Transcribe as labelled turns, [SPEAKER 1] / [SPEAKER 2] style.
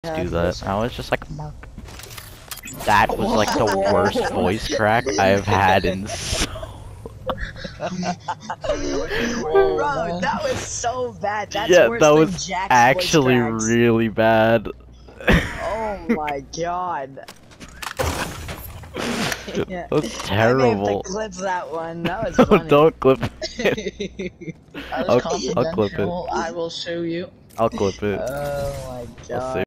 [SPEAKER 1] do that. I was just like, Mark. That was like the worst voice crack I've had in so.
[SPEAKER 2] Bro, that was so bad. That's
[SPEAKER 1] Yeah,
[SPEAKER 2] worse
[SPEAKER 1] that
[SPEAKER 2] than
[SPEAKER 1] was
[SPEAKER 2] Jack's
[SPEAKER 1] actually
[SPEAKER 2] voice cracks.
[SPEAKER 1] really bad.
[SPEAKER 2] Oh my god. Yeah.
[SPEAKER 1] That was
[SPEAKER 2] I may have to
[SPEAKER 1] terrible.
[SPEAKER 2] clip that one. That was
[SPEAKER 1] No,
[SPEAKER 2] funny.
[SPEAKER 1] don't clip it.
[SPEAKER 3] I was
[SPEAKER 1] I'll clip it.
[SPEAKER 3] confidential. I will show you.
[SPEAKER 1] I'll clip it.
[SPEAKER 2] Oh my
[SPEAKER 1] I'll
[SPEAKER 2] god.
[SPEAKER 1] save